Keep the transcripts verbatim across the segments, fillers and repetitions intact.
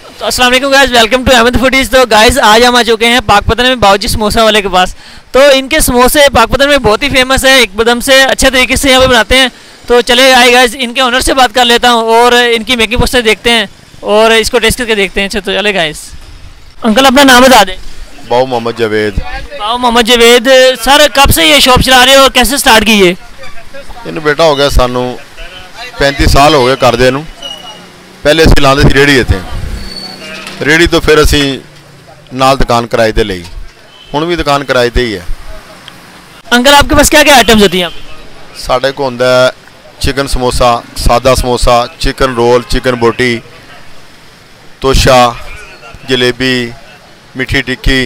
तो अस्सलाम वालेकुम guys, welcome to Ahmed foodies. तो गाइस आज हम आ चुके हैं पाकपतन में बावर्ची समोसा वाले के पास। तो इनके समोसे पाकपतन में बहुत ही फेमस है, एकदम से अच्छे तरीके से यहाँ पे बनाते हैं। तो चले आए गाइस, इनके ओनर से बात कर लेता हूँ और इनकी मेकिंग प्रोसेस देखते हैं और इसको टेस्ट करके देखते हैं। तो चले गाइस, अंकल अपना नाम बता दें। बाऊ मोहम्मद जावेद। बाऊ मोहम्मद जावेद सर, कब से ये शॉप चला रहे हो और कैसे स्टार्ट की ये? ਇਹਨੂੰ बेटा हो गया सानू पैंतीस साल हो गए करदे ਨੂੰ। पहले ਅਸੀਂ ਲਾਉਂਦੇ ਸੀ ਰੇੜੀ ਇੱਥੇ, ਰੇੜੀ ਤੋਂ ਫਿਰ ਅਸੀਂ ਨਾਲ दुकान किराए ਤੇ ਲਈ, ਹੁਣ ਵੀ दुकान किराए ਤੇ ही है। अंकल आपके पास क्या क्या आइटम्स होती हैं? ਸਾਡੇ ਕੋਲ ਹੁੰਦਾ चिकन समोसा, सादा समोसा, चिकन रोल, चिकन बोटी, तोशा, जलेबी, मीठी टिक्की,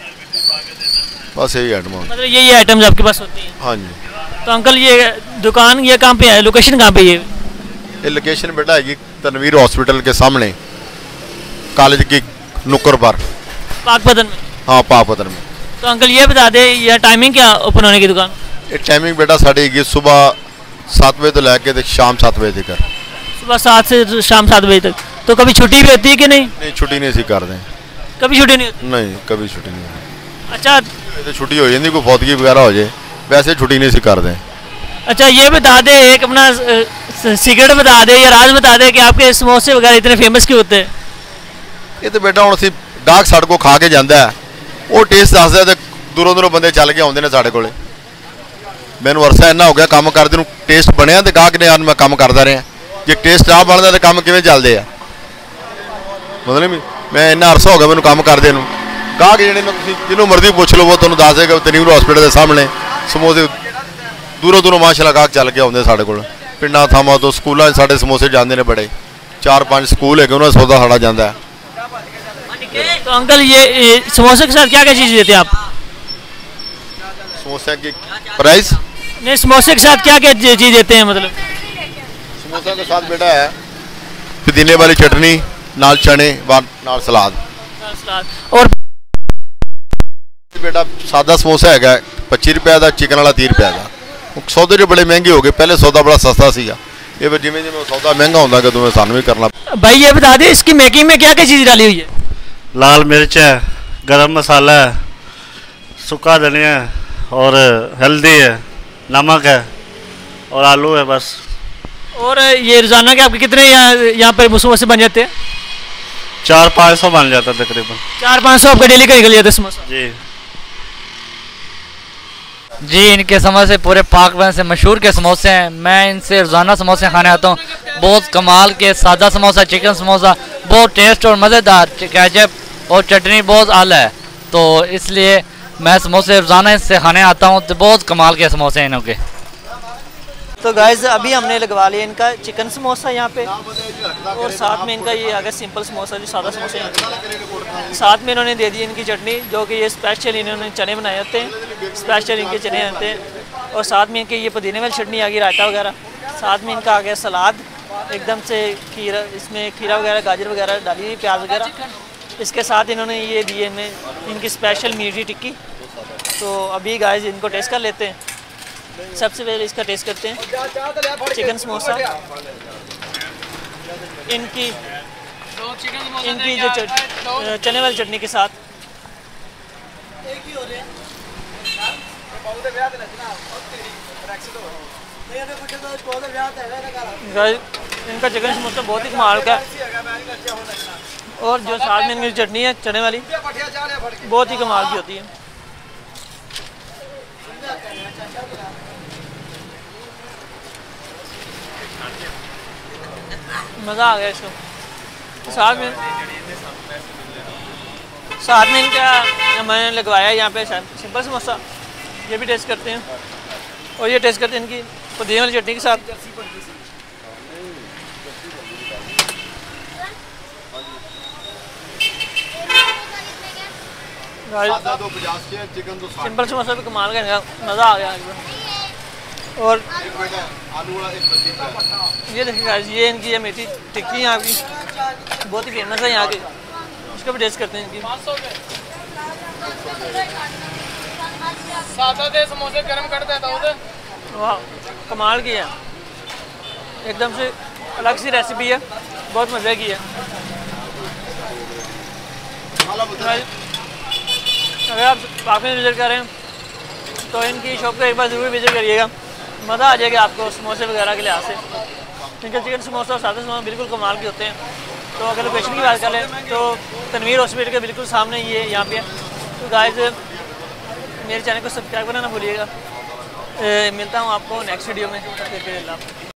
बस यही आइटम। मतलब ये ये आइटम्स आपके पास होती हैं? हाँ जी। तो अंकल ये दुकान ये कहाँ पे है, लोकेशन कहाँ पे ये? ये लोकेशन बेटा है तनवीर हॉस्पिटल के सामने, कॉलेज की नुक्कर पर, पाकपतन में। हाँ पाकपतन में। तो अंकल ये बता दे ये टाइमिंग क्या ओपन होने की दुकान? ये टाइमिंग बेटा साड़ी सुबह सात बजे तो लैके शाम सात बजे तक। सुबह सात से शाम सात बजे तक। तो कभी छुट्टी भी होती है कि नहीं? नहीं छुट्टी नहीं सी कर दें। कभी छुट्टी नहीं होती? नहीं कभी छुट्टी नहीं होती। अच्छा, तो छुट्टी हो जाती, कोई फौतगी वगैरह हो जाए, वैसे छुट्टी नहीं सी कर दें। अच्छा ये बता दे, एक अपना सीक्रेट बता दे या राज बता दे कि आपके समोसे वगैरह इतने फेमस क्यों होते हैं? ये तो बेटा हम असीं गाहक साढ़े को खा के जाता है, वो टेस्ट दसदा तो दूरों दूरों बंदे चल के आते हैं साढ़े को। मैनू अरसा इन्ना हो गया काम करते, टेस्ट बनया तो गाहक ने मैं काम करता रहा। जे टेस्ट आ बनता तो काम किवें चलते हैं, मतलब मैं इन्ना अरसा हो गया मैं काम करते नूं। गाहक जिहड़े जिन्होंने मर्जी पूछ लो वो तुहानूं दस देगा। तनवीर हॉस्पिटल के सामने समोसे दूरों दूरों माशाअल्लाह गाहक चल के आते साढ़े को। पिंडां थावां तो स्कूलों साढ़े समोसे जाते हैं, बड़े चार पाँच स्कूल है उन्होंने सौदा साड़ा जाता है। तो अंकल ये, ये समोसे के साथ क्या क्या चीज़ देते हैं आप? समोसे की प्राइस? नहीं, समोसे के साथ क्या क्या चीज़ देते हैं? मतलब समोसा के साथ बेटा है पुदीने वाली चटनी, नाल चने, नाल सलाद। और बेटा सादा समोसा है पच्ची रुपए का, चिकन वाला तीस रुपए का। सौदे जो बड़े महंगे हो गए, पहले सौदा बड़ा सस्ता सीगा, ये फिर जिमें जिमें सौदा महंगा होता है तो सानू भी करना। भाई ये बता दे इसकी मेकिंग में क्या क्या चीज़ डाली हुई है? लाल मिर्च है, गरम मसाला है, सूखा धनिया है और हल्दी है, नमक है और आलू है बस। और ये रोज़ाना के आपके कितने यहाँ यहाँ पर समोसे बन जाते हैं? चार पाँच सौ बन जाता है तकरीबन। चार पाँच सौ आपका डेली का निकल जाता है समोसा? जी जी, इनके समोसे पूरे पाकपतन से मशहूर के समोसे हैं। मैं इनसे रोज़ाना समोसे खाने आता हूँ। बहुत कमाल के सादा समोसा, चिकन समोसा बहुत टेस्ट और मज़ेदार, केचप और चटनी बहुत आला है, तो इसलिए मैं समोसे रोज़ाना इससे खाने आता हूँ। तो बहुत कमाल के समोसे हैं इनके। तो गाइस अभी हमने लगवा लिया इनका चिकन समोसा यहाँ पे, और साथ में इनका ये आ गया सिंपल समोसा जो सादा समोसा है। साथ में इन्होंने दे दी इनकी चटनी, जो कि ये स्पेशल इन्होंने चने बनाए होते हैं, स्पेशल इनके चने आते हैं। और साथ में इनके ये पुदीने वाली चटनी आ गई, रायता वगैरह। साथ में इनका आ गया सलाद, एकदम से खीरा, इसमें खीरा वगैरह, गाजर वगैरह डाली हुई, प्याज वगैरह। इसके साथ इन्होंने ये दिए इनमें इनकी स्पेशल मीठी टिक्की। तो अभी गाइस इनको टेस्ट कर लेते हैं। सबसे पहले इसका टेस्ट करते हैं चिकन समोसा, इनकी इनकी जो चने वाली चटनी के साथ। इनका चिकन समोसा बहुत ही कमाल का है, और जो साथ में इनकी चटनी है चने वाली बहुत ही कमाल की होती है। मज़ा आ गया इसको। साथ में साथ में इनका मैंने लगवाया यहाँ पे सिंपल समोसा, ये भी टेस्ट करते हैं। और ये टेस्ट करते हैं इनकी पुदीने वाली चटनी के साथ। सिंपल समोसा भी कमाल का, मज़ा आ गया। और ये देखिए गाइस, ये इनकी ये मीठी टिक्की यहाँ की बहुत ही फेमस है यहाँ की, इसका भी टेस्ट करते हैं इनकी। सादा दे समोसे गरम कर देता हूँ। वाह कमाल की है, एकदम से अलग सी रेसिपी है, बहुत मज़े की है। अगर आप पाक में विजिट करें तो इनकी शॉप को एक बार ज़रूर विजिट करिएगा, मज़ा आ जाएगा आपको समोसे वगैरह के लिहाज से। इनके चिकन समोसा और सादा समोसा बिल्कुल कमाल के होते हैं। तो अगर लोकेशन की बात करें तो तनवीर हॉस्पिटल के बिल्कुल सामने ये यहाँ पे है। तो गाइस मेरे चैनल को सब्सक्राइब करना ना भूलिएगा। मिलता हूँ आपको नेक्स्ट वीडियो में।